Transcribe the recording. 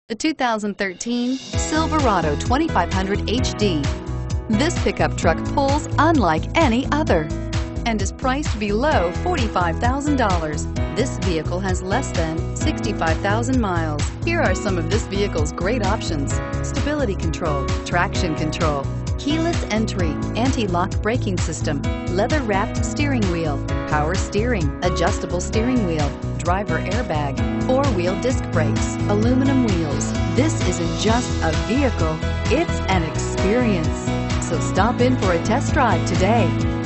The 2013 Silverado 2500 HD. This pickup truck pulls unlike any other and is priced below $45,000. This vehicle has less than 65,000 miles. Here are some of this vehicle's great options: stability control, traction control, keyless entry, anti-lock braking system, leather-wrapped steering wheel, power steering, adjustable steering wheel, driver airbag, four-wheel disc brakes, aluminum wheels. This isn't just a vehicle, it's an experience. So stop in for a test drive today.